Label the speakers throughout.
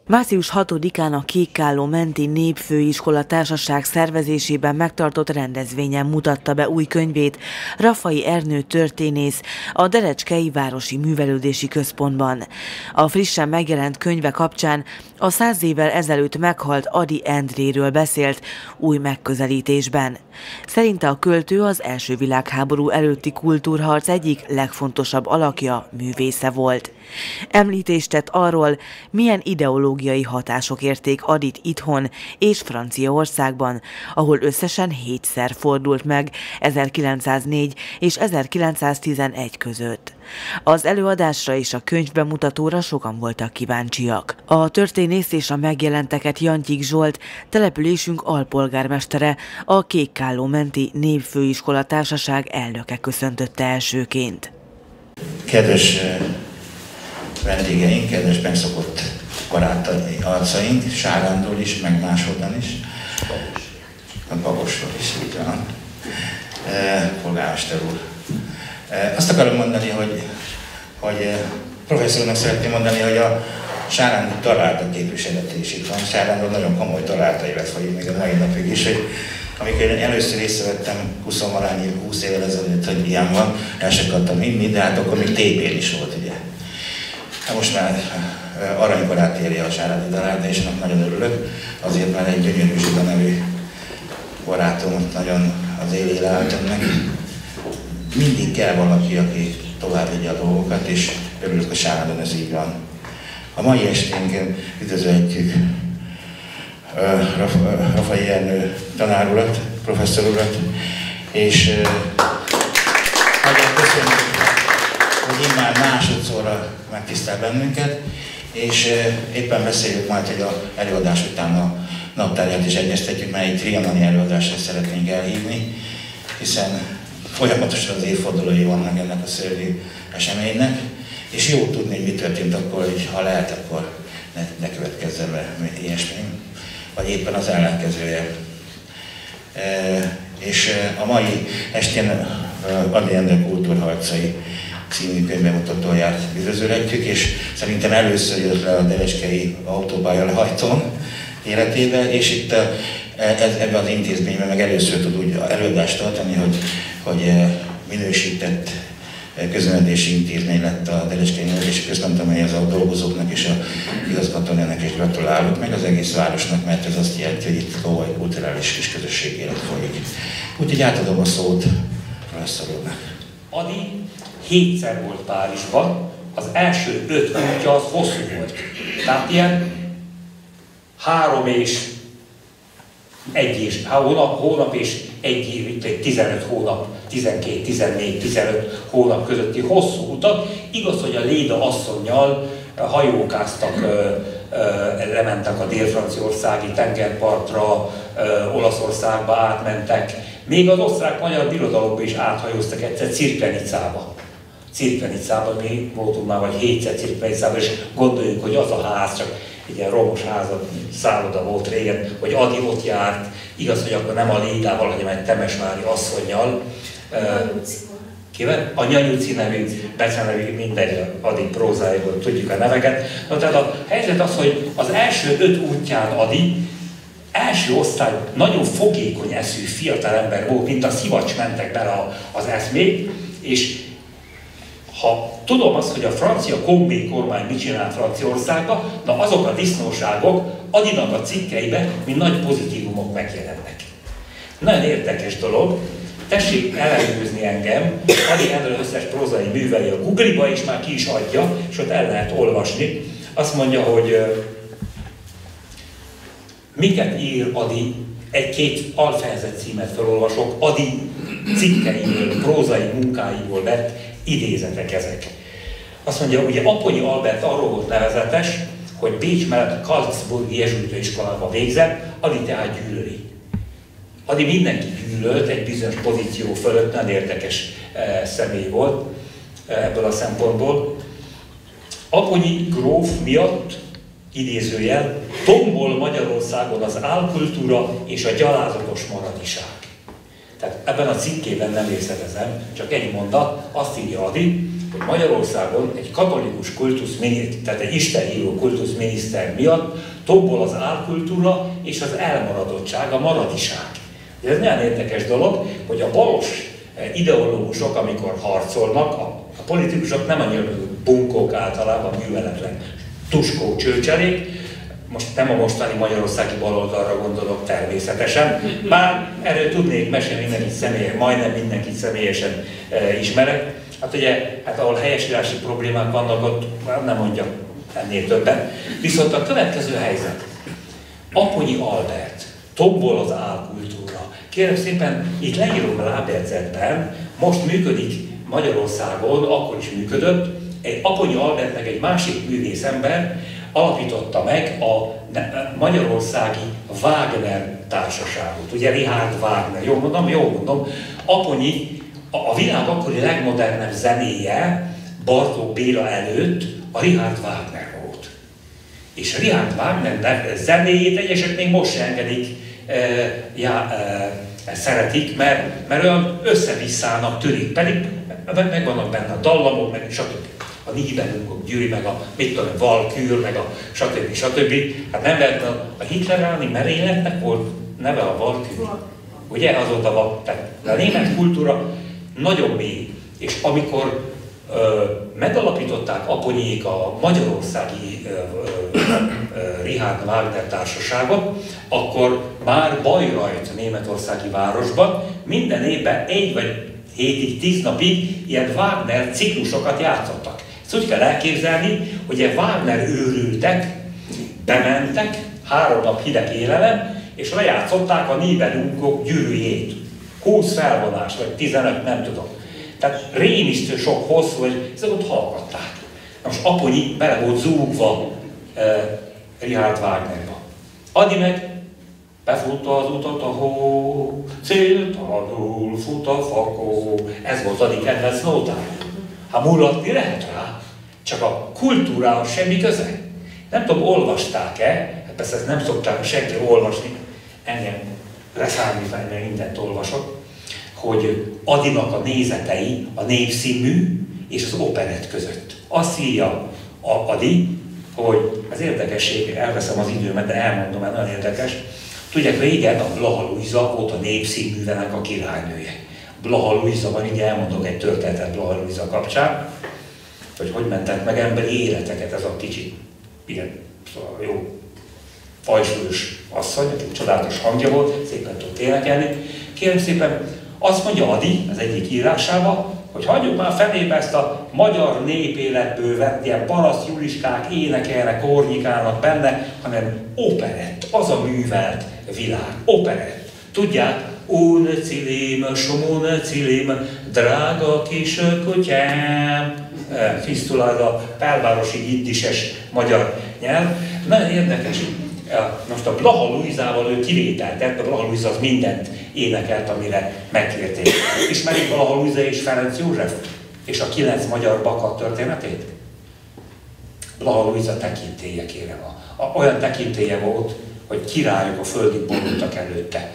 Speaker 1: Március 6-án a Kékálló menti Népfőiskola Társaság szervezésében megtartott rendezvényen mutatta be új könyvét Raffai Ernő történész a Derecskei Városi Művelődési Központban. A frissen megjelent könyve kapcsán a 100 évvel ezelőtt meghalt Ady Endréről beszélt új megközelítésben. Szerinte a költő az első világháború előtti kultúrharc egyik legfontosabb alakja, művésze volt. Említést tett arról, milyen ideológiai hatások érték Adyt itthon és Franciaországban, ahol összesen 7-szer fordult meg 1904 és 1911 között. Az előadásra és a könyvbemutatóra sokan voltak kíváncsiak. A történész és a megjelenteket Jantyik Zsolt, településünk alpolgármestere, a Kékálló menti Népfőiskola Társaság elnöke köszöntötte elsőként.
Speaker 2: Kedves vendégeink, kedves megszokott barátai arcaink, Sárándról is, meg máshonnan is, a Babosról is, így van, polgármester úr. Azt akarom mondani, hogy professzornak szeretném mondani, hogy a Sáránd találta képviselete is itt van. Sárándról nagyon komoly találtai lett, vagy még a mai napig is, hogy amikor én először észrevettem 20 évvel ezelőtt, hogy ilyen van, el sem akartam hinni, de hát akkor még TB-n is volt, ugye. Hát most már aranykorát éri a Sárándi Daráda, és ennek nagyon örülök, azért már egy Gyönyörű Zsida nevű barátom nagyon az élére álltam meg. Mindig kell valaki, aki tovább vigye a dolgokat, és örülök, hogy Sárándon ez így van. A mai esténken üdvözöljük Raffai Ernő tanár urat, professzor urat, és nagyon köszönjük, hogy immár másodszorra megtisztel bennünket, és éppen beszéljük majd, hogy az előadás után a naptárját is egyeztetjük, mert egy trianoni előadásra szeretnénk elhívni, hiszen folyamatosan az évfordulói vannak ennek a szörnyű eseménynek, és jó tudni, hogy mi történt akkor, hogy ha lehet, akkor ne következzen be ilyesmi, vagy éppen az ellenkezője. És a mai estén Ady Endre kultúrharcai című könyvbemutatóját üdvözölhetjük, és szerintem először jött le a Derecskei autópálya lehajtón életébe, és itt ebben az intézményben meg először tud úgy előadást tartani, hogy minősített közönedési intézmény lett a Derecskei Művelődési Központ, amely az a dolgozóknak és a igazgatójának is gratulálok, meg az egész városnak, mert ez azt jelenti, hogy itt komoly kulturális kis közösség élet folyik. Úgyhogy átadom a szót professzor úrnak.
Speaker 3: Ady 7-szer volt Párizsban, az első 5 útja az hosszú volt. Tehát ilyen 3 és 1 és hónap és 1 év, 15 hónap, 12, 14, 15 hónap közötti hosszú utat. Igaz, hogy a Léda asszonnyal hajókáztak, lementek a dél-franciaországi tengerpartra, Olaszországba átmentek, még az osztrák-magyar birodalomba is áthajóztak egyszer Cirkvenicába. Cirkvenicában mi voltunk már vagy 7-szer Cirkvenicában, és gondoljuk, hogy az a ház csak egy ilyen romos házat, szálloda volt régen, hogy Ady ott járt, igaz, hogy akkor nem a Lédával, hanem egy Temesvári asszonnyal. Kivel? A Nyanyuci nevű, becenevű, mindegy, Ady prózájából tudjuk a neveket. Na, tehát a helyzet az, hogy az első 5 útján Ady első osztály, nagyon fogékony eszű fiatalember volt, mint a szivacs mentek bele az eszmék, és ha tudom azt, hogy a francia kombé kormány mit csinál Franciaországban, na azok a disznóságok Adynak a cikkeiben, mint nagy pozitívumok megjelennek. Nagyon érdekes dolog, tessék ellenőrizni engem, Ady Endre összes prózai műveli a Google-ba, és már ki is adja, és ott el lehet olvasni. Azt mondja, hogy miket ír Ady, egy-két alfejezet címet felolvasok, Ady cikkeiből, prózai munkáiból vett idézetek ezek. Azt mondja, ugye Aponyi Albert arról volt nevezetes, hogy Bécs mellett Karlsburgi jezsuita iskolába végzett, Ady tehát gyűlöli. Ady mindenki gyűlölt, egy bizonyos pozíció fölött, nagyon érdekes személy volt ebből a szempontból. Aponyi gróf miatt, idézőjel, tombol Magyarországon az álkultúra és a gyalázatos maradiság. Tehát ebben a cikkében nem részletezem, csak egy mondat, azt írja Ady, hogy Magyarországon egy katolikus kultuszminiszter, tehát egy istenhívó kultuszminiszter miatt tombol az álkultúra és az elmaradottság, a maradiság. Ez nagyon érdekes dolog, hogy a balos ideológusok, amikor harcolnak, a politikusok nem annyira bunkók, általában műveletlen tuskó csőcserék, most nem a mostani magyarországi baloldalra gondolok természetesen, bár erről tudnék mesélni, majdnem mindenkit személyesen ismerek. Hát ugye, ahol helyesírási problémák vannak, ott nem mondjak ennél többen. Viszont a következő helyzet. Aponyi Albert, tombol az álkultúra. Kérem szépen, itt leírom lábjegyzetben, most működik Magyarországon, akkor is működött, egy Aponyi Albert meg egy másik művészember alapította meg a Magyarországi Wagner Társaságot. Ugye Richard Wagner, jól mondom? Jól mondom. Aponyi a világ akkori legmodernebb zenéje Bartók Béla előtt a Richard Wagner volt. És Richard Wagner zenéjét egyesek még most se engedik, szeretik, mert olyan összevisszának tűnik, pedig megvannak benne a dallamok, meg stb. A Nibelungok Győri, meg a Valkür, meg a stb. Hát nem lehet, a hitleráni merényletnek volt neve a Valkür. Ugye azóta tehát a német kultúra nagyon mély. És amikor megalapították Aponyék a Magyarországi Richard Wagner Társaságot, akkor már Bayreuth németországi városban minden évben 1 vagy 7-10 napig ilyen Wagner ciklusokat játszottak. Ezt úgy kell elképzelni, hogy ilyen Wagner őrültek, bementek, 3 nap hideg élelem, és lejátszották a Nibelungok Gyűrűjét. 20 felvonás, vagy 15, nem tudom. Tehát rémisztő sok hosszú, hogy ezek ott hallgatták. Most Aponyi bele volt zúgva Richard Wagnerba. Adi meg befutta az utat a hó, céltalanul fut a fakó. Ez volt Adi kedvenc nótája. Ha mulatni lehet rá, csak a kultúrához semmi köze. Nem tudom, olvasták-e, hát persze ezt nem szokták senki olvasni, engem leszámítani, mert mindent olvasok, hogy Adinak a nézetei a népszínmű és az operett között. Azt írja Adi, hogy az érdekesség, elveszem az időmet, de elmondom, mert nagyon érdekes. Tudják, régen a Blaha Lujza volt a népszínművenek a királynője. Blaha Lujza van, így elmondok egy történetet Blaha Lujza kapcsán, hogy mentek meg emberi életeket ez a kicsi, ilyen szóval jó fajsúlyos asszony, aki csodálatos hangja volt, szépen tudott énekelni. Kérem szépen, azt mondja Adi az egyik írásában, hogy hagyjuk már fenébe ezt a magyar népéletből vett ilyen paraszt juliskák énekelnek, kornyikálnak benne, hanem operett, az a művelt világ, operett. Tudják, un cilém, somon cilém, drága kis kutyám, fisztulál a belvárosi jiddises magyar nyelv. Nagyon érdekes. Most a Blaha Lujzával ő kivételt tett, a Blaha Lujza az mindent énekelt, amire megkérték. Ismerik Blaha Lujza és Ferenc József? És a 9 magyar baka történetét? Blaha Lujza tekintélye, kérem. Olyan tekintélye volt, hogy királyok a földig borultak előtte.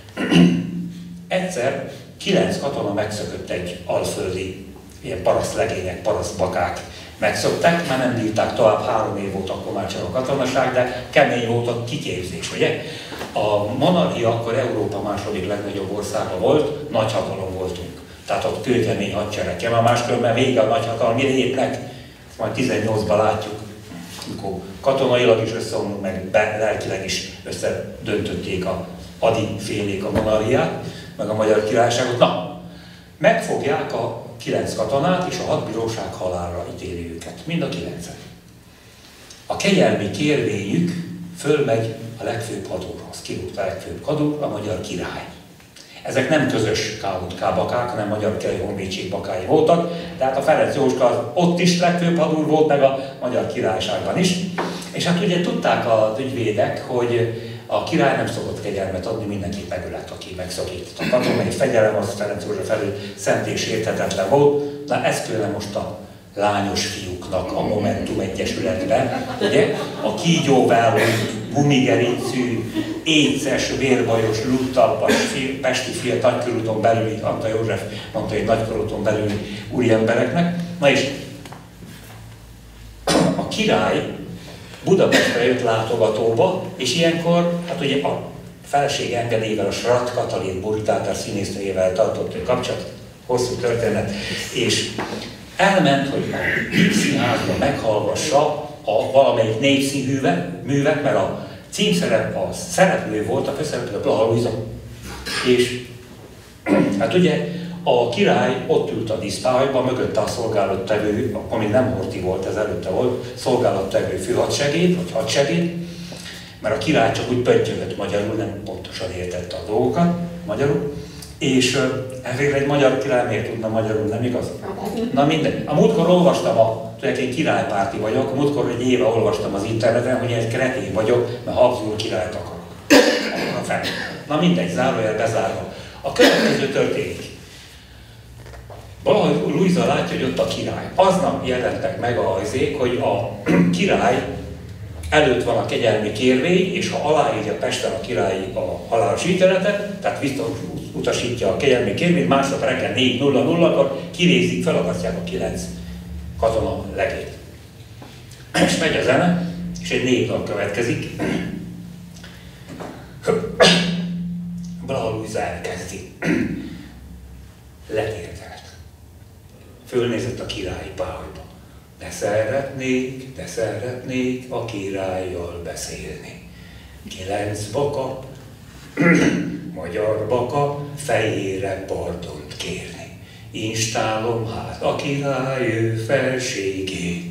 Speaker 3: Egyszer 9 katona megszökött egy alföldi, ilyen parasztlegények, parasztbakák megszokták, már nem bírták tovább, 3 év volt akkor már csak a katonaság, de kemény volt a kiképzés, ugye? A monarchia akkor Európa második legnagyobb országa volt, nagyhatalom voltunk. Tehát ott kőkemény hadsereg, már máskülönben vége a nagyhatalmi létnek, majd 18-ban látjuk, amikor katonailag is összeomlunk, meg lelkileg is összedöntötték a Adi félék a monarchiát, meg a Magyar Királyságot. Na, megfogják a 9 katonát, és a hadbíróság halálra ítéli őket. Mind a 9-et. A kegyelmi kérvényük fölmegy a legfőbb hadúrhoz. Ki volt a legfőbb hadúr? A magyar király. Ezek nem közös K.bakák, hanem magyar királyi honvédség bakái voltak, tehát a Ferenc Jóska ott is legfőbb hadúr volt, meg a Magyar Királyságban is. És hát ugye tudták az ügyvédek, hogy a király nem szokott kegyelmet adni, mindenkit megölett, aki megszakított. A katonai fegyelem az Ferenc József felül szent és érthetetlen volt. Na ez kellene most a lányos fiúknak a Momentum Egyesületben, ugye? A kígyóváló, gumigerincű, éces, vérbajos, luttalpas, pesti fiat nagykörúton belüli, Antal József mondta, hogy nagykörúton belüli úriembereknek. Na és a király Budapestre jött látogatóba, és ilyenkor, hát ugye a feleség engedélyével, a Srat Katalin burgitátár színésznőjével tartott egy kapcsolat, hosszú történet, és elment, hogy a Népszínházban meghallgassa a valamelyik népszínművet, mert a címszerep, a szereplő volt, a főszereplő a Blaha Lujza. És hát ugye a király ott ült a díszpályban, mögötte a szolgálattevő, akkor még nem Horthy volt, ez előtte volt, szolgálattevő főhadsegéd, vagy hadsegéd, mert a király csak úgy pöttyögött magyarul, nem pontosan értette a dolgokat magyarul, és végre egy magyar király miért tudna magyarul, nem igaz? Na mindegy. A múltkor olvastam, tudják, én királypárti vagyok, a múltkor egy éve olvastam az interneten, hogy egy kretén vagyok, mert Habsburg királyt akarok. Na mindegy, zárójel bezárva. A következő történik. Valahogy Lujza látja, hogy ott a király. Aznap jelentek meg azék, hogy a király előtt van a kegyelmi kérvény, és ha aláírja Pesten a király a halálos ítéletet, tehát visszautasítja a kegyelmi kérvényt, másnap reggel 4:00-kor kirézik, felakasztják a 9 katona legét. És megy a zene, és egy népdal következik. Blaha Lujza elkezdi. Letérdelt. Fölnézett a királyi pályba. De szeretnék a királlyal beszélni. 9 baka, magyar baka, fejére pardont kérni. Instálom hát a király ő felségét.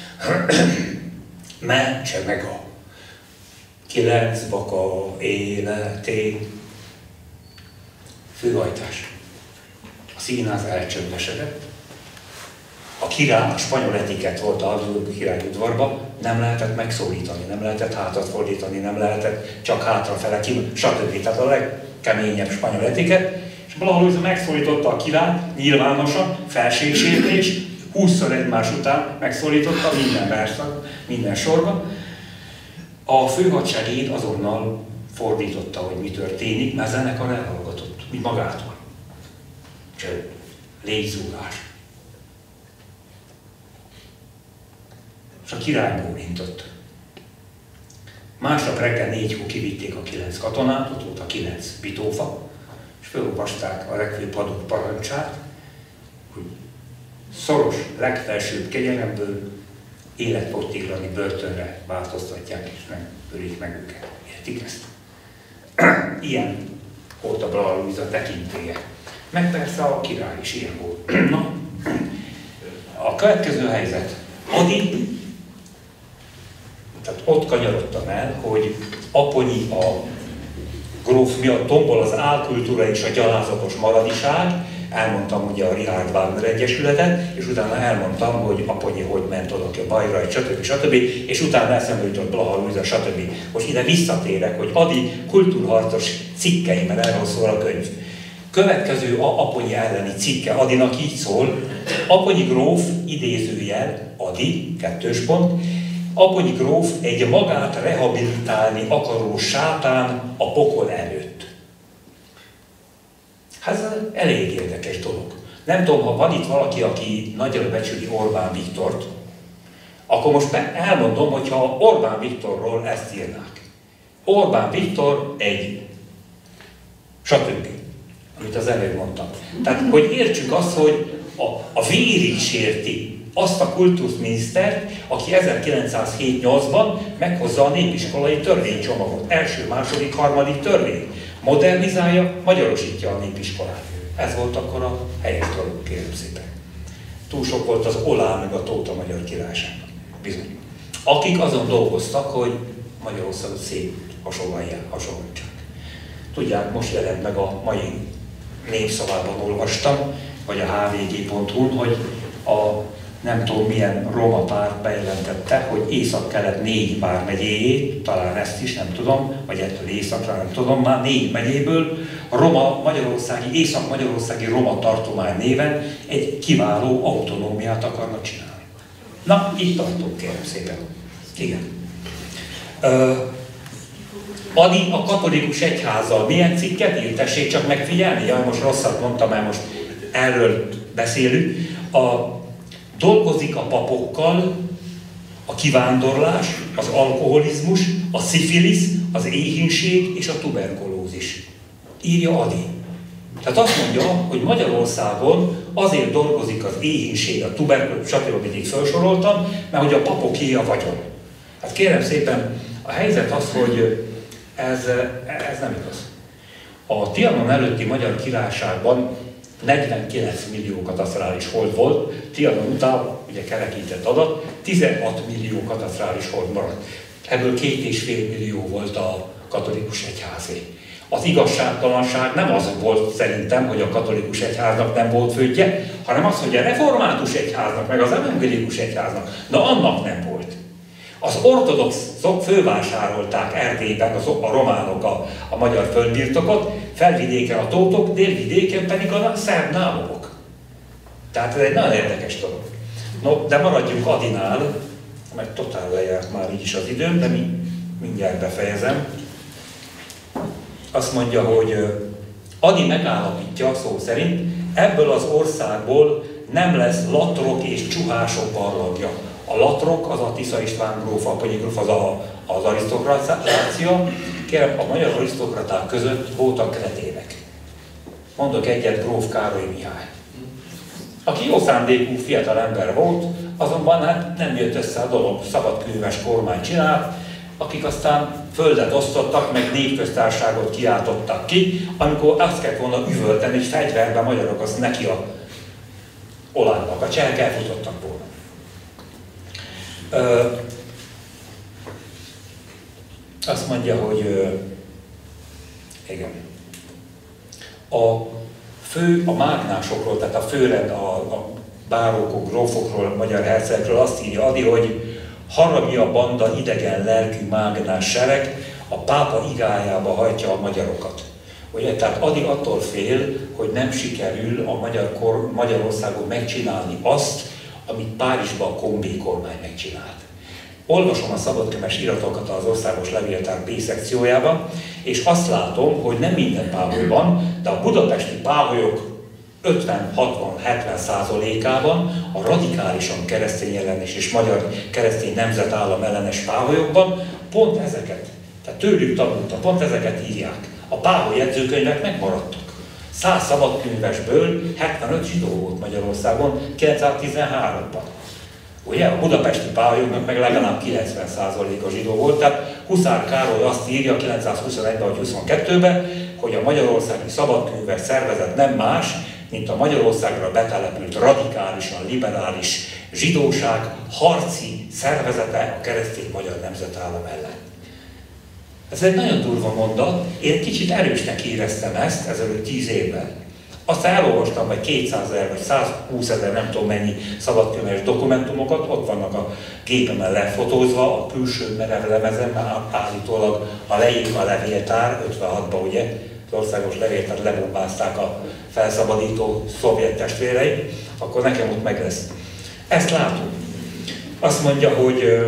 Speaker 3: Mentse meg a 9 baka életét. Főhajtás. A színház elcsöndesedett. A király, a spanyol etikett volt a király udvarban, nem lehetett megszólítani, nem lehetett hátat fordítani, nem lehetett csak hátrafele, stb. Tehát a legkeményebb spanyol etikett. És Blaha Lujza megszólította a királyt, nyilvánosan, felségsértés, 20-szor egymás után megszólította minden verszak, minden sorban. A főhadsegéd azonnal fordította, hogy mi történik, mert a zenekar elhallgatott, úgy magától. Csönd, légyzúrás. És a király bólintott. Másnap reggel 4-kor kivitték a 9 katonát, ott volt a 9 bitófa, és felolvasták a legfőbb haduk parancsát, hogy szoros, legfelsőbb kegyelemből életfogytiglani börtönre változtatják, és nem ölik meg őket. Értik ezt? Ilyen volt a Blaha Lujza tekintélye. Meg persze a király is ilyen volt. Na, a következő helyzet. Ady, tehát ott kanyarodtam el, hogy Apponyi a gróf miatt tombol az álkultúra és a gyalázatos maradiság, elmondtam ugye a Richard Wagner Egyesületet, és utána elmondtam, hogy Apponyi hogy ment oda ki a Bajra, stb. És utána eszembe jutott Blaha Lujza, stb. Most ide visszatérek, hogy Ady kultúrharcos cikkei, mert erről szól a könyv. Következő a Apponyi elleni cikke Adynak így szól: Apponyi gróf, idézőjel, Ady, 2. pont, Apponyi gróf egy magát rehabilitálni akaró sátán a pokol előtt. Hát ez elég érdekes dolog. Nem tudom, ha van itt valaki, aki nagyra becsüli Orbán Viktort, akkor most elmondom, hogyha Orbán Viktorról ezt írnák. Orbán Viktor egy stb. Amit az előbb mondtam. Tehát, hogy értsük azt, hogy a vérig sérti azt a kultuszminisztert, aki 1907-8-ban meghozza a népiskolai törvénycsomagot. Első, második, harmadik törvény. Modernizálja, magyarosítja a népiskolát. Ez volt akkor a helyes dolog, kérem szépen. Túl sok volt az Olá meg a Tóta Magyar Királyság. Bizony. Akik azon dolgoztak, hogy Magyarországot szép hasonlítsák. Tudják, most jelent meg a mai Népszavában olvastam, vagy a hvg.hu-n, hogy a nem tudom milyen roma párt bejelentette, hogy Észak-Kelet 4 vármegyéjét, talán ezt is nem tudom, vagy ettől északra nem tudom, már 4 megyéből a Észak-Magyarországi Roma Tartomány néven egy kiváló autonómiát akarnak csinálni. Na, itt tartunk, kérem szépen. Igen. Ady a katolikus egyházzal milyen cikket írt? Tessék csak megfigyelni, jaj, most rosszat mondtam, mert most erről beszélünk. dolgozik a papokkal, a kivándorlás, az alkoholizmus, a szifilisz, az éhínség és a tuberkulózis. Írja Ady. Tehát azt mondja, hogy Magyarországon azért dolgozik az éhínség, a tuberkulózis, stb. Amit így felsoroltam, mert hogy a papoké a vagyon. Hát kérem szépen, a helyzet az, hogy ez nem igaz. A Trianon előtti Magyar Királyságban 49 millió katasztrális hold volt, Trianon után, ugye kerekített adat, 16 millió katasztrális hold maradt. Ebből 2,5 millió volt a katolikus egyházé. Az igazságtalanság nem az volt szerintem, hogy a katolikus egyháznak nem volt földje, hanem az, hogy a református egyháznak, meg az evangélikus egyháznak, na annak nem volt. Az ortodoxok fölvásárolták Erdélyben a románok a magyar földbirtokot, felvidéken a tótok, délvidéken pedig a szerb nálogok. Tehát ez egy nagyon érdekes dolog. No, de maradjunk Adynál, mert totál lejárt már így is az időm, de mindjárt befejezem. Azt mondja, hogy Ady megállapítja szó szerint, ebből az országból nem lesz latrok és csuhások barlangja. A latrok az a Tisza István gróf, Apponyi gróf, az arisztokrácia. Kérem, a magyar arisztokraták között voltak kretének. Mondok egyet, gróf Károly Mihály. Aki jó szándékú fiatal ember volt, azonban hát nem jött össze a dolog, szabadkőműves kormány csinált, akik aztán földet osztottak, meg népköztársaságot kiáltottak ki, amikor azt kellett volna üvölteni, hogy fegyverben magyarok az neki a olánnak, a csehek elfutottak volna. Azt mondja, hogy igen. A mágnásokról, tehát a főrend, a bárókok, grófokról, magyar hercegekről azt írja Ady, hogy haragja a banda idegen lelkű mágnás sereg, a pápa igájába hajtja a magyarokat. Ugye, tehát Ady attól fél, hogy nem sikerül a Magyarországon megcsinálni azt, amit Párizsban a Combé kormány megcsinált. Olvasom a szabadkönyves iratokat az Országos Levéltár B szekciójában, és azt látom, hogy nem minden páholyban, de a budapesti páholyok 50-60-70%-ában a radikálisan keresztény ellenes és magyar keresztény nemzetállam ellenes páholyokban pont ezeket, tehát tőlük tanultam, pont ezeket írják. A páholy jegyzőkönyvek megmaradtak. 100 szabadkönyvesből 75 zsidó volt Magyarországon 1913-ban. Ugye a budapesti páholyoknak meg legalább 90%-a zsidó volt, tehát Huszár Károly azt írja 1921-ben vagy 22-ben, hogy a magyarországi szabadkönyves szervezet nem más, mint a Magyarországra betelepült radikálisan liberális zsidóság harci szervezete a keresztény magyar nemzetállam ellen. Ez egy nagyon durva mondat, én kicsit erősnek éreztem ezt ezelőtt 10 évvel. Aztán elolvastam vagy 200 000 vagy 120 000, nem tudom mennyi szabadkönyves dokumentumokat, ott vannak a gépemen lefotózva, a külső merev lemezen, mert állítólag a leírva a levéltár, 56-ban ugye, az Országos Levéltárt lebombázták a felszabadító szovjet testvérei, akkor nekem ott meg lesz. Ezt látom. Azt mondja, hogy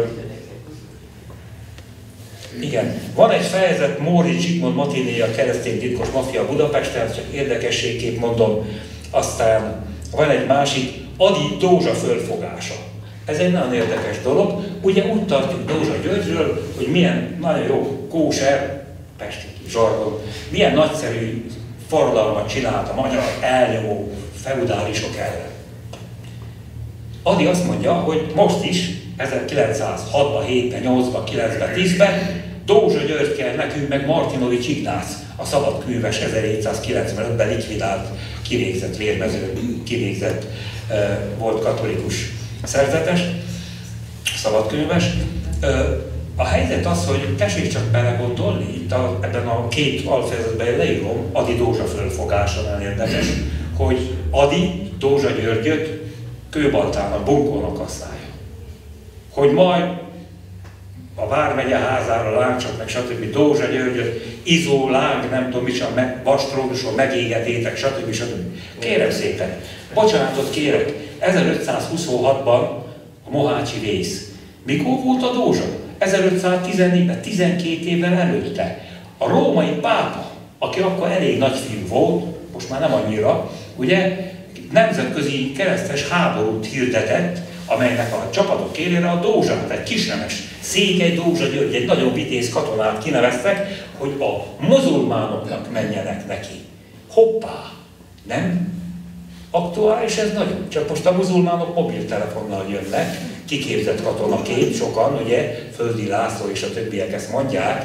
Speaker 3: igen, van egy fejezet Móricz Zsigmond Matiné, a keresztény titkos maffia Budapesten, csak érdekességképp mondom, aztán van egy másik, Ady Dózsa fölfogása. Ez egy nagyon érdekes dolog. Ugye úgy tartjuk Dózsa Györgyről, hogy milyen nagyon jó kóser, pesti zsargon, milyen nagyszerű forradalmat csinált a magyar elnyomó feudálisok ellen. Ady azt mondja, hogy most is, 1906-ban, 7-ben, 8-ban, 9-ben, 10-ben Dózsa György kell nekünk, meg Martinovics Ignác, a szabadkőves 1795-ben likvidált, kivégzett vérmezőn, kivégzett volt katolikus szerzetes, szabadkönyves. A helyzet az, hogy tessék csak belegondolni, itt ebben a két alfejezetben leírom, Ady Dózsa fölfogása nagyon érdekes, hogy Ady Dózsa Györgyöt kőbaltának, bunkónak használja. Hogy majd a Vármegye házára lángcsok, meg stb. Dózsa Györgyöt, izó, láng, nem tudom micsoda, vastróduson megégetétek, stb. Kérem szépen, bocsánatot kérek, 1526-ban a Mohácsi vész. Mikor volt a Dózsa? 1514-ben, 12 évvel előtte. A római pápa, aki akkor elég nagy fiú volt, most már nem annyira, ugye, nemzetközi keresztes háborút hirdetett, amelynek a csapatok élére a Dózsát, egy kisnemes Székely Dózsa György, egy nagyon vitéz katonát kineveztek, hogy a muzulmánoknak menjenek neki. Hoppá! Nem? Aktuális ez nagyon. Csak most a muzulmánok mobiltelefonnal jönnek, kiképzett katonaként, sokan, ugye, Földi László és a többiek ezt mondják,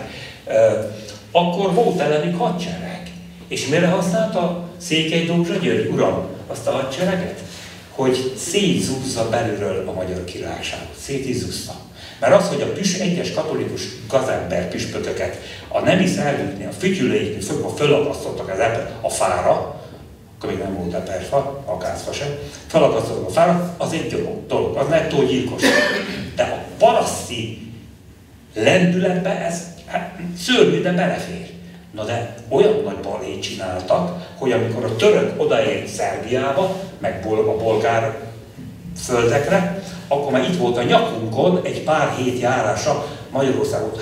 Speaker 3: akkor volt ellenük hadsereg. És mire használta Székely Dózsa György, uram, azt a hadsereget? Hogy szétzúzza belülről a magyar királyságot. Szétizúzta. Mert az, hogy a egyes katolikus gazember püspököket a nemi szervüknél, a fütyüleiknél fölakasztottak a fára, akkor még nem volt eperfa, akázfa sem, felakasztottak a fára, az egy dolog, az nettó gyilkos. De a paraszti lendületbe ez szörnyű, de belefér. Na de olyan nagy balét csináltak, hogy amikor a török odaért Szerbiába, meg a bolgár földekre, akkor már itt volt a nyakunkon egy pár hét járása Magyarországot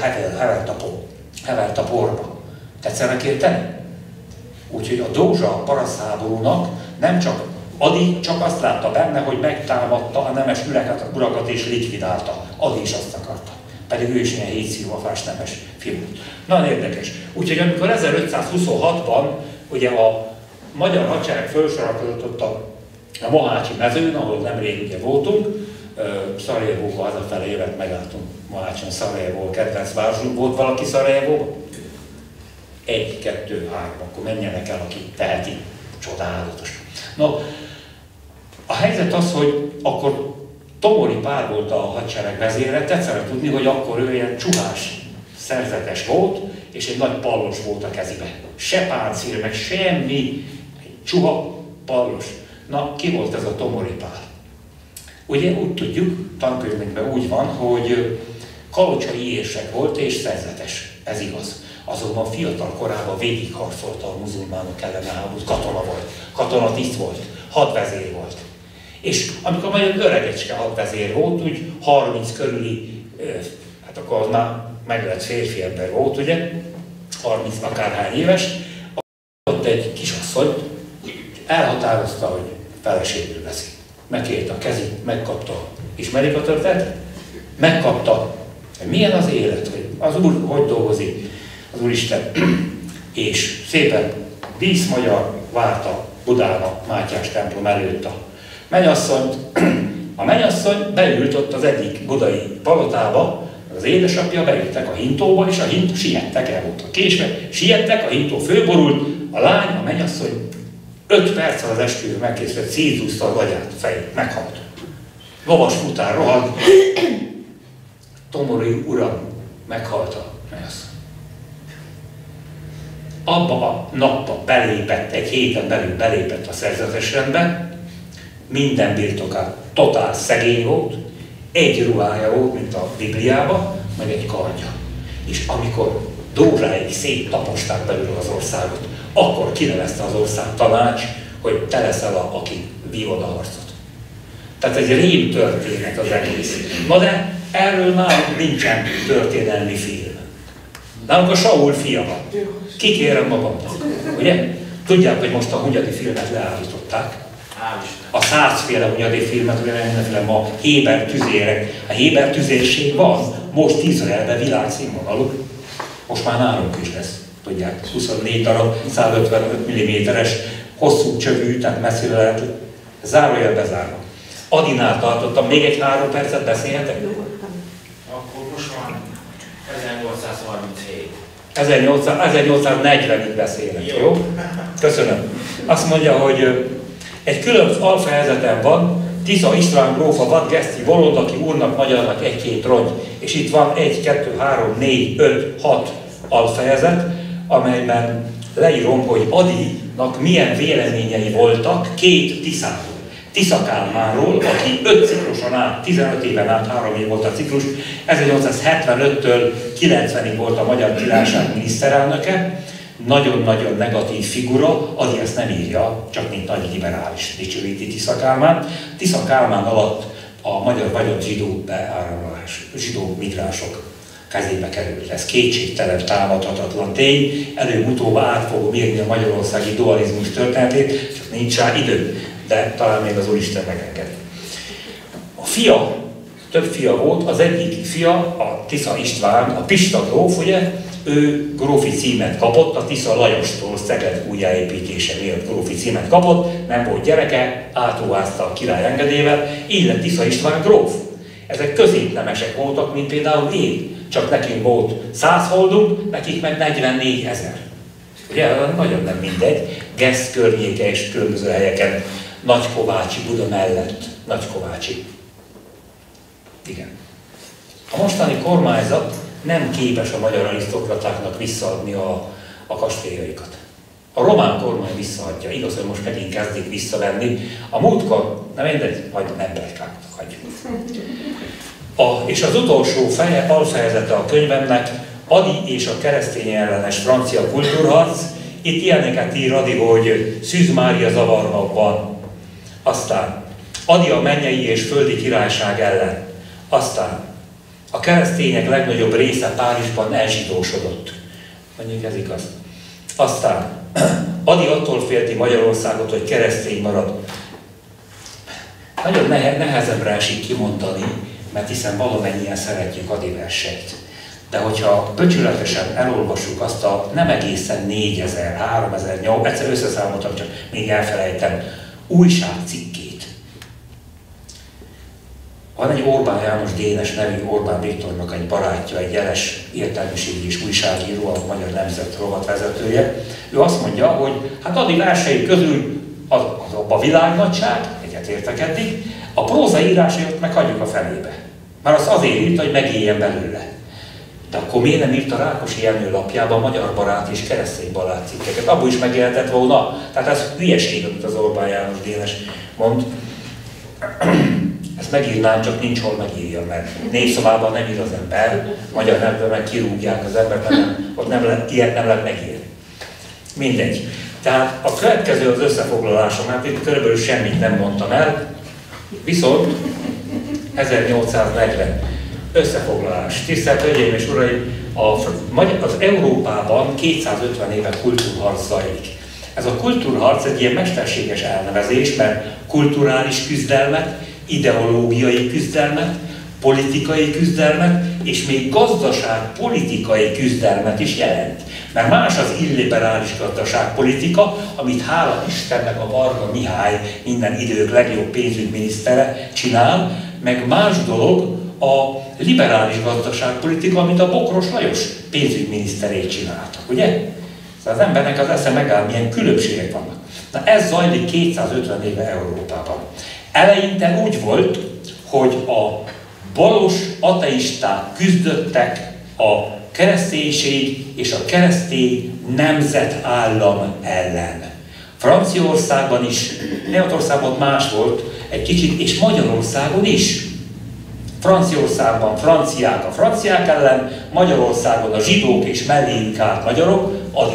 Speaker 3: hevert a porba. Tetszenek érteni? Úgyhogy a Dózsa parasztháborúnak nem csak Adi csak azt látta benne, hogy megtámadta a nemes urakat és likvidálta. Adi is azt akarta. Pedig ő is ilyen hétszilvafás nemes fiú. Nagyon érdekes. Úgyhogy amikor 1526-ban ugye a magyar hadsereg felsorakozott ott a Mohácsi mezőn, ahol nemrég ugye voltunk, Szarajevóba hazafele évet megálltunk. Mohácson Szarajevó kedvenc városunk. Volt valaki Szarajevóban? 1, 2, 3, akkor menjenek el, aki teheti. Csodálatos. No, a helyzet az, hogy akkor Tomori Pál volt a hadsereg vezére, tetszene tudni, hogy akkor ő ilyen csuhás szerzetes volt, és egy nagy pallos volt a kezibe. Se páncél, meg semmi, egy csuha pallos. Na, ki volt ez a Tomori Pál? Ugye úgy tudjuk, tankönyvünkben úgy van, hogy kalocsai érsek volt és szerzetes. Ez igaz. Azonban fiatal korában végigharcolta a muzulmánok ellen a háborút, katona volt, katonatiszt volt, hadvezér volt. És amikor majd öregecske hadvezér volt, úgy 30 körüli, hát akkor az már meglett férfi ember volt, ugye, 30 akárhány éves, ott egy kisasszony elhatározta, hogy feleségül veszi. Megkérte a kezét, megkapta, ismerik a történetet? Megkapta, hogy milyen az élet, hogy az Úr hogy dolgozik, az Úristen, és szépen díszmagyar várta Budán a Mátyás templom előtt a mennyasszonyt. A mennyasszony beült ott az egyik budai palotába, az édesapja beültek a hintóba, és a hintó siettek, el voltak késve, siettek, a hintó fölborult, a lány, a mennyasszony 5 perccel az esküvő megkészült, szétzúzta az agyát, fejét, meghalt. Lovas futár rohant, Tomori uram, meghalt a mennyasszony. Abba a napba belépett, egy héten belül belépett a szerzetesrendbe, minden birtokán totál szegény volt, egy ruhája volt, mint a Bibliában, meg egy kardja. És amikor Dózsáig széttaposták belül az országot, akkor kinevezte az ország tanács, hogy te leszel, aki vívod a harcot. Tehát egy rém történet az egész. Na de erről nálunk nincsen történelmi film. Nálunk a Saul fia van. Kikérem magamnak. Ugye? Tudják, hogy most a Hunyadi filmet leállították. A 100 féle Hunyadi filmet, ugye mindenféle ma Héber tüzérek. A Héber tüzérség van, most Izraelben világszínvonalú. Most már nálunk is lesz. Tudják, 24 darab, 155 mm-es, hosszú csövű, tehát messzire lehet, zárójel bezárva. Adinál tartottam, még egy 3 percet beszélhetek?
Speaker 4: Akkor most van 1837.
Speaker 3: 1840-ig beszélek, jó? Köszönöm. Azt mondja, hogy egy külön alfejezeten van, Tisza István grófa Vadgeszti Volodaki úrnak magyarnak 1-2 rongy. És itt van 1, 2, 3, 4, 5, 6 alfejezet, amelyben leírom, hogy Adinak milyen véleményei voltak 2 Tiszáról. Tisza Kálmánról, aki 5 cikluson át, 15 éven át 3 év volt a ciklus, 1875-től 90-ig volt a Magyar Királyság miniszterelnöke, nagyon-nagyon negatív figura, Adi ezt nem írja, csak mint nagy liberális dicsőíti Tisza Kálmán. Tisza Kálmán alatt a magyar vagyon zsidó beáramlás, zsidó migránsok kezébe került. Ez kétségtelen, támadhatatlan tény. Előbb-utóbb át fogom írni a magyarországi dualizmus történetét, csak nincs rá idő. de talán még az Úristen megengedi. A fia, több fia volt, az egyik fia, a Tisza István, a Pista gróf, ugye, ő grófi címet kapott, a Tisza Lajostól Szeged újjáépítése miatt grófi címet kapott, nem volt gyereke, átruházta a király engedélyével, így lett Tisza István gróf. Ezek középnemesek voltak, mint például én, csak nekünk volt 100 holdunk, nekik meg 44 000. Ugye, nagyon nem mindegy, Gesz környéke és különböző helyeken, Nagykovácsi, Buda mellett, Nagykovácsi. Igen. A mostani kormányzat nem képes a magyar arisztokratáknak visszaadni a kastélyaikat. A román kormány visszaadja, igaz, hogy most megint kezdik visszavenni. A múltkor, nem mindegy, majd nem belkáknak hagyjuk. És az utolsó alfejezete a könyvemnek, Ady és a keresztény ellenes francia kultúrharc. Itt ilyeneket ír Ady, hogy Szűz Mária zavarnokban, aztán Ady a mennyei és földi királyság ellen, aztán a keresztények legnagyobb része Párizsban elzsidósodott. Mondjuk ez igaz. Aztán Ady attól félti Magyarországot, hogy keresztény marad. Nagyon nehezebbre esik kimondani, mert hiszen valamennyien szeretjük Ady verseit. De hogyha becsületesen elolvassuk azt a nem egészen 4000, 3008, egyszer összeszámoltam, csak még elfelejtem, újságcikkét. Van egy Orbán János Dénes nevű Orbán Viktornak egy barátja, egy jeles értelmiségi és újságíró, a Magyar Nemzet rovatvezetője. Ő azt mondja, hogy hát Ady versei közül az a világnagyság, egyetértek eddig, a prózaírásait meg hagyjuk a felébe. Már az azért írt, hogy megéljen belőle. De akkor miért nem írt a Rákosi Jenő lapjában magyar barát és keresztény barát cikkeket? Abból is megjelentett volna. Tehát ez hülyeség, amit az Orbán János Dénes mond. Ezt megírnám, csak nincs hol megírja, mert népszavában nem ír az ember, magyar nyelvben meg kirúgják az embert, mert ott ilyet nem lehet megírni. Mindegy. Tehát a következő az összefoglalásom, hát itt körülbelül semmit nem mondtam el, viszont 1840 összefoglalás. Tisztelt Hölgyeim és Uraim, az Európában 250 éve kultúrharc zajlik. Ez a kultúrharc egy ilyen mesterséges elnevezés, mert kulturális küzdelmet, ideológiai küzdelmet, politikai küzdelmet, és még gazdaságpolitikai küzdelmet is jelent. Mert más az illiberális gazdaságpolitika, amit hála Istennek a Varga Mihály, minden idők legjobb pénzügyminisztere csinál, meg más dolog a liberális gazdaságpolitika, amit a Bokros Lajos pénzügyminiszterét csináltak, ugye? Szóval az embernek az esze megáll, milyen különbségek vannak. Na ez zajlik 250 éve Európában. Eleinte úgy volt, hogy a balos ateisták küzdöttek a kereszténység és a keresztény nemzetállam ellen. Franciaországban is, Németországban más volt egy kicsit, és Magyarországon is. Franciaországban franciák a franciák ellen, Magyarországon a zsidók és melléjük állt magyarok,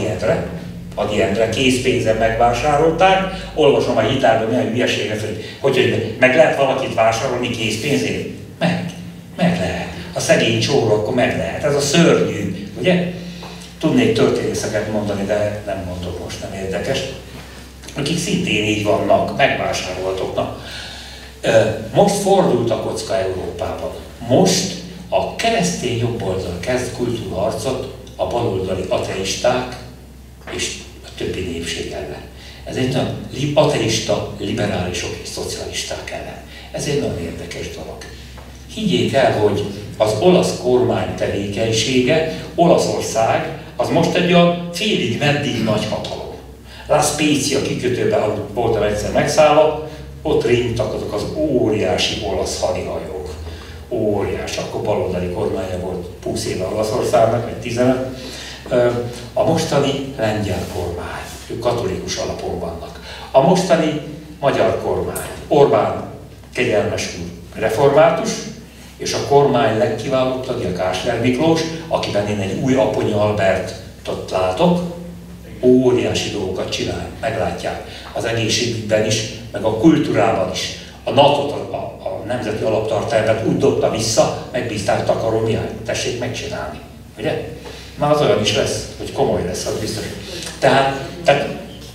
Speaker 3: Ady Endre készpénzen megvásárolták. Olvasom a hitelben milyen hülyeséget, hogy meg lehet valakit vásárolni készpénzért? Meg lehet. A szegény csóró, akkor meg lehet. Ez a szörnyű, ugye? Tudnék történészeket mondani, de nem mondok most, nem érdekes. Akik szintén így vannak, megvásárolhatók. Most fordult a kocka Európában. Most a keresztény jobboldal kezd kultúrharcot a baloldali ateisták és a többi népség ellen. Ez egy nagyon ateista, liberálisok és szocialisták ellen. Ez egy nagyon érdekes dolog. Higgyék el, hogy az olasz kormány tevékenysége, Olaszország, az most egy olyan félig meddig nagy hatalom. La Spezia kikötőben, ahol voltam egyszer megszállva, ott ringtak azok az óriási olasz hadihajók. Óriás, akkor baloldali kormánya volt 20 éve Olaszországnak, vagy 15. A mostani lengyel kormány, ők katolikus alapon vannak. A mostani magyar kormány, Orbán kegyelmes úr református, és a kormány legkiválóbb tagja, Kásler Miklós, akiben én egy új Aponyi Albertot látok, óriási dolgokat csinál, meglátják az egészségügyben is, meg a kultúrában is. A NATO-t, a Nemzeti Alaptartályban úgy dobta vissza, megbízták Takaró Mihály, tessék megcsinálni, ugye? Na az olyan is lesz, hogy komoly lesz, az biztos. Tehát most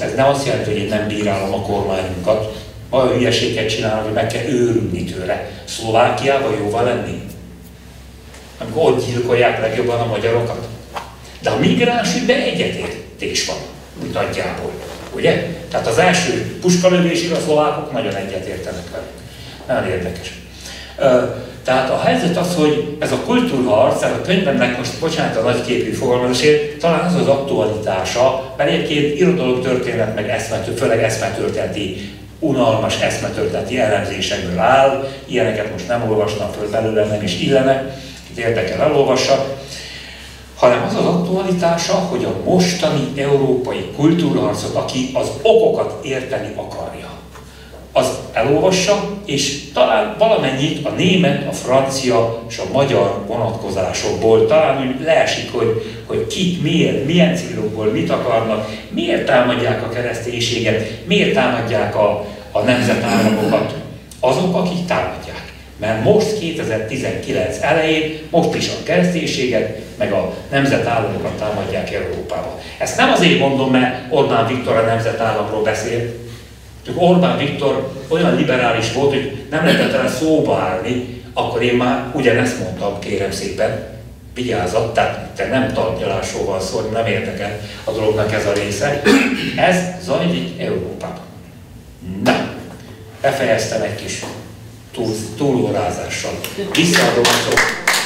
Speaker 3: ez nem azt jelenti, hogy én nem bírálom a kormányunkat, olyan hülyeséget csinálnak, hogy meg kell őrülni tőle. Szlovákiában jóval lenni? Amikor ott gyilkolják legjobban a magyarokat. De a migráns ügyben egyetértés van, úgy nagyjából. Ugye? Tehát az első puskalövésig a szlovákok nagyon egyetértenek velük. Nagyon érdekes. Tehát a helyzet az, hogy ez a kultúrharc, ez a könyvemnek most, bocsánat a nagyképű fogalmazásért, talán az az aktualitása, mert egyébként irodalomtörténet, meg főleg eszmetörténeti, unalmas eszmetörténeti elemzésekből áll, ilyeneket most nem olvastam föl belőle, nem is illene, itt érdekel elolvassa, hanem az az aktualitása, hogy a mostani európai kultúrharcot, aki az okokat érteni akarja, az elolvassa, és talán valamennyit a német, a francia és a magyar vonatkozásokból talán úgy leesik, hogy kik, miért, milyen célokból mit akarnak, miért támadják a kereszténységet, miért támadják a nemzetállamokat, azok, akik támadják. Mert most 2019 elején, most is a kereszténységet, meg a nemzetállamokat támadják Európába. Ezt nem azért mondom, mert Orbán Viktor a nemzetállamról beszél, csak Orbán Viktor olyan liberális volt, hogy nem lehetett vele szóba állni, akkor én már ugyanezt mondtam, kérem szépen, vigyázzat, tehát te nem tárgyalásról van szó, nem érdekel a dolognak ez a része. Ez zajlik Európában. Na, befejeztem egy kis túlórázással. Visszaadom a szót.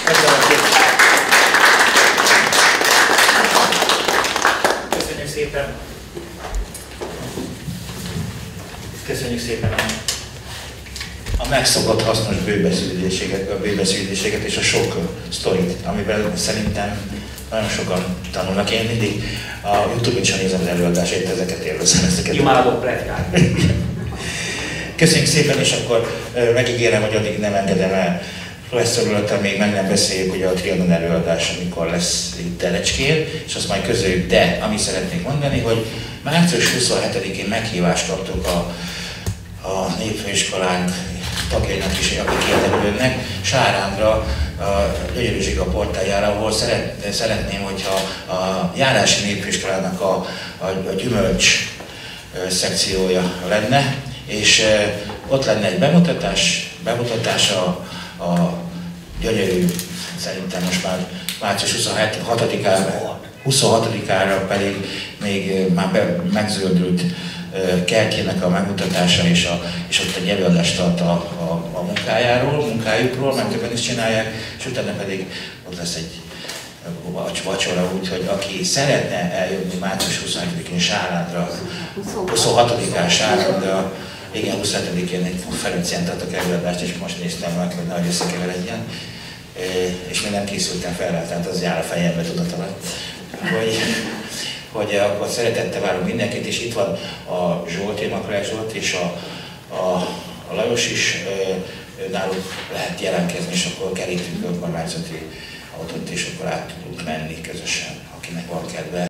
Speaker 4: Köszönjük szépen! Köszönjük szépen
Speaker 2: a megszokott hasznos bőbeszédéseket és a sok sztorit, amivel szerintem nagyon sokan tanulnak. Én mindig a YouTube-on sem nézem az előadásait, ezeket élvezem.
Speaker 4: Imádok pletykálni.
Speaker 2: Köszönjük szépen, és akkor megígérem, hogy addig nem engedem el professzor urat, még meg nem beszéljük, hogy a Trianon előadás, amikor lesz itt Terecskén, és azt majd közöljük, de amit szeretnék mondani, hogy március 27-én meghívást kaptuk a népfőiskolánk tagjainak is, akik érdeklődnek, Sárándra, a Gyönyörű Zsiga portáljára, ahol szeretném, hogyha a járási népfőiskolának a gyümölcs szekciója lenne, és ott lenne egy bemutatása a gyönyörű, szerintem most már március 26-ára pedig még már megzöldült kertjének a megmutatása, és ott egy előadást tart a munkájukról, mert többen is csinálják, és utána pedig ott lesz egy vacsora, úgyhogy aki szeretne eljönni március 27-én Sárándra, 26-án Sárándra, igen, 27-én egy Ferencián tartok előadást, és most néztem meg, hogy nagy összekeveredjen, és még nem készültem fel rá, tehát az jár a fejembe tudat alatt, hogy akkor szeretettel várunk mindenkit, és itt van a Zsolti, Makrák Zsolt, és a Lajos is, náluk lehet jelentkezni, és akkor kerítünk önkormányzati autót, és akkor át tudunk menni közösen, akinek van kedve.